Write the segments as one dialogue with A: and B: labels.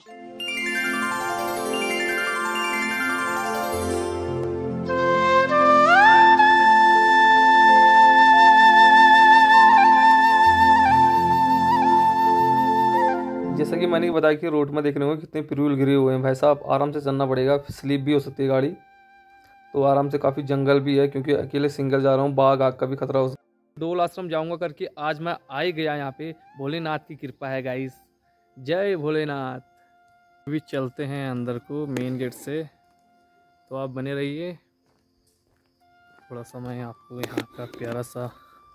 A: जैसा कि मैंने बताया कि रोड में देखने को कितने पिरूल गिरे हुए हैं भाई साहब, आराम से चलना पड़ेगा, स्लिप भी हो सकती है गाड़ी। तो आराम से, काफ़ी जंगल भी है क्योंकि अकेले सिंगल जा रहा हूँ, बाघ आग का भी खतरा हो सकता है। डोल आश्रम जाऊंगा करके आज मैं आ ही गया यहाँ पे, भोलेनाथ की कृपा है गाइस, जय भोलेनाथ। अभी चलते हैं अंदर को मेन गेट से, तो आप बने रहिए। थोड़ा सा मैं आपको यहाँ का प्यारा सा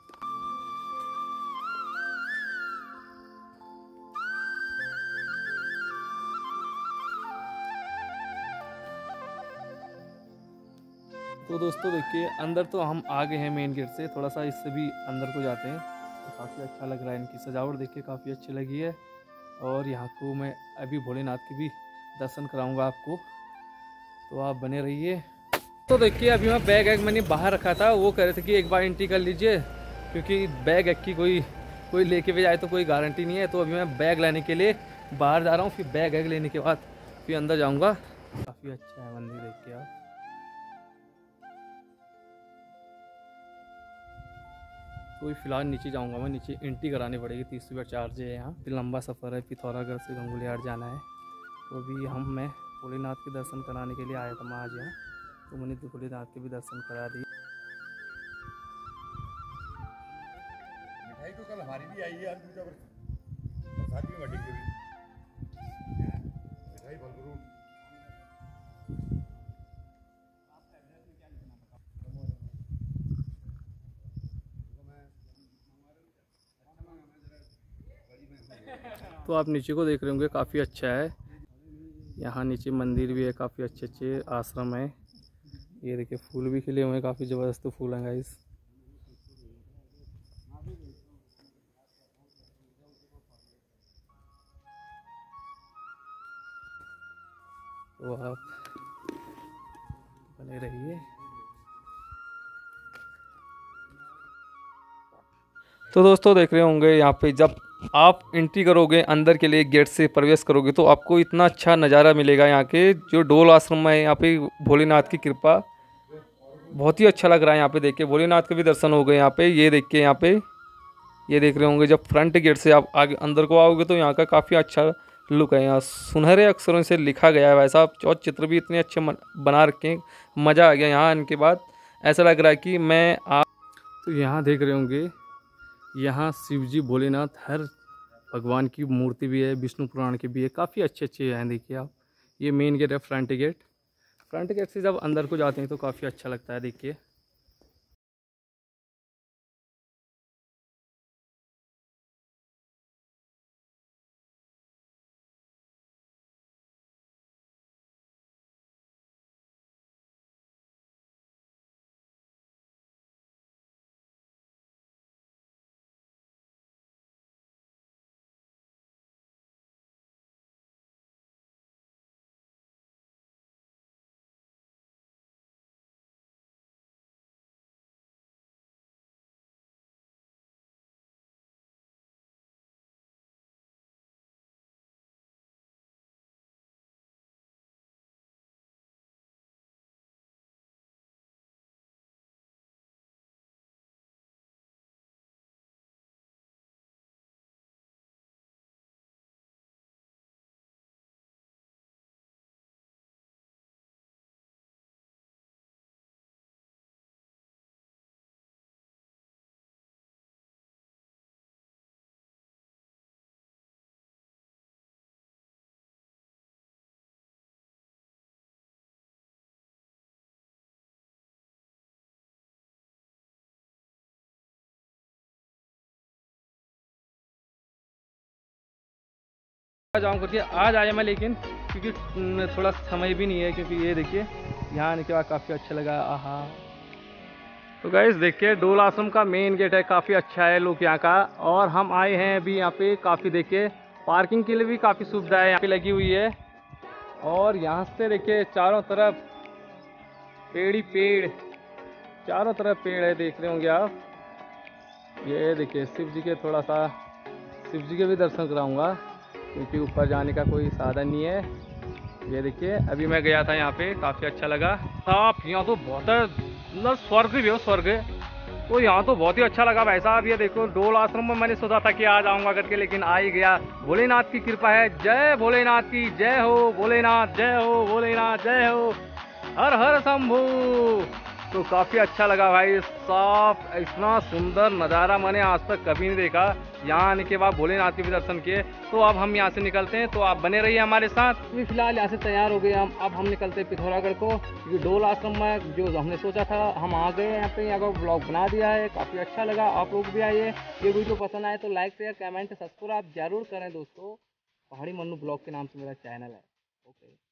A: तो दोस्तों देखिए, अंदर तो हम आ गए हैं मेन गेट से, थोड़ा सा इससे भी अंदर को जाते हैं। तो काफ़ी अच्छा लग रहा है, इनकी सजावट देखिए काफ़ी अच्छी लगी है। और यहाँ को मैं अभी भोलेनाथ की भी दर्शन कराऊंगा आपको, तो आप बने रहिए। तो देखिए अभी मैं बैग मैंने बाहर रखा था, वो कह रहे थे कि एक बार एंट्री कर लीजिए क्योंकि बैग की कोई लेके भी जाए तो कोई गारंटी नहीं है। तो अभी मैं बैग लेने के लिए बाहर जा रहा हूँ, फिर बैग लेने के बाद फिर अंदर जाऊँगा। काफ़ी अच्छा है मंदिर, देख के आप। तो फिलहाल नीचे जाऊंगा मैं, नीचे एंट्री करानी पड़ेगी, 30 रुपये चार्ज है यहाँ। फिर लंबा सफ़र है, पिथौरागढ़ से गंगोलियार जाना है। तो अभी मैं भोलेनाथ के दर्शन कराने के लिए आया था मैं आज यहाँ, तो मैंने भोलेनाथ के भी दर्शन करा दिए।
B: मिठाई तो कल हमारी भी आई है यार, मिठाई भरपूर।
A: तो आप नीचे को देख रहे होंगे, काफ़ी अच्छा है यहाँ। नीचे मंदिर भी है, काफ़ी अच्छे अच्छे आश्रम है। ये देखिए फूल भी खिले हुए हैं, काफ़ी ज़बरदस्त फूल हैं गाइस। तो आप बने रहिए। तो दोस्तों देख रहे होंगे यहाँ पे, जब आप एंट्री करोगे अंदर के लिए गेट से प्रवेश करोगे तो आपको इतना अच्छा नज़ारा मिलेगा यहाँ के, जो डोल आश्रम है यहाँ पे। भोलेनाथ की कृपा बहुत ही अच्छा लग रहा है यहाँ पे, देखिए भोलेनाथ के भी दर्शन हो गए यहाँ पे। ये देखिए यहाँ पे, ये देख रहे होंगे, जब फ्रंट गेट से आप आगे अंदर को आओगे तो यहाँ का काफ़ी अच्छा लुक है। यहाँ सुनहरे अक्षरों से लिखा गया है वैसा, और चित्र भी इतने अच्छे बना रखे हैं, मज़ा आ गया यहाँ आने के बाद। ऐसा लग रहा है कि मैं तो यहाँ देख रहे होंगे, यहाँ शिव जी भोलेनाथ हर भगवान की मूर्ति भी है, विष्णु पुराण की भी है, काफ़ी अच्छे अच्छे हैं। देखिए आप, ये मेन गेट है, फ्रंट गेट। फ्रंट गेट से जब अंदर को जाते हैं तो काफ़ी अच्छा लगता है, देखिए। जाऊँ करके आज आया मैं, लेकिन क्योंकि थोड़ा समय भी नहीं है, क्योंकि ये देखिए यहाँ आने के बाद काफ़ी अच्छा लगा। आहा, तो गाइस देखिए डोल आश्रम का मेन गेट है, काफ़ी अच्छा है लुक यहाँ का। और हम आए हैं अभी यहाँ पे, काफ़ी देखिए पार्किंग के लिए भी काफ़ी सुविधा है यहाँ पे लगी हुई है। और यहाँ से देखिए चारों तरफ पेड़ ही पेड़, चारों तरफ पेड़ है, देख रहे होंगे आप। ये देखिए शिव जी के, थोड़ा सा शिव जी के भी दर्शन कराऊंगा। क्योंकि ऊपर जाने का कोई साधन नहीं है। ये देखिए, अभी मैं गया था यहाँ पे, काफ़ी अच्छा लगा। साफ यहाँ तो बहुत है, मतलब स्वर्ग भी हो, स्वर्ग। तो यहाँ तो बहुत ही अच्छा लगा भाई साहब। ये देखो, डोल आश्रम में मैंने सोचा था कि आ जाऊंगा करके, लेकिन आ ही गया। भोलेनाथ की कृपा है। जय भोलेनाथ की जय हो, भोलेनाथ जय हो, भोलेनाथ जय हो, हर हर शंभू। तो काफ़ी अच्छा लगा भाई साहब, इतना सुंदर नज़ारा मैंने आज तक कभी नहीं देखा। यहाँ आने के बाद भोलेनाथ के भी दर्शन किए। तो अब हम यहाँ से निकलते हैं, तो आप बने रहिए हमारे साथ। अभी फिलहाल यहाँ से तैयार हो गए हम, अब हम निकलते हैं पिथौरागढ़ को, क्योंकि डोल आश्रम में जो हमने सोचा था हम आ गए यहाँ पे। यहाँ का ब्लॉग बना दिया है, काफ़ी अच्छा लगा। आप लोग भी आइए। ये वीडियो पसंद आए तो लाइक शेयर कमेंट सब्सक्राइब जरूर करें दोस्तों। पहाड़ी मन्नू ब्लॉग के नाम से मेरा चैनल है। ओके।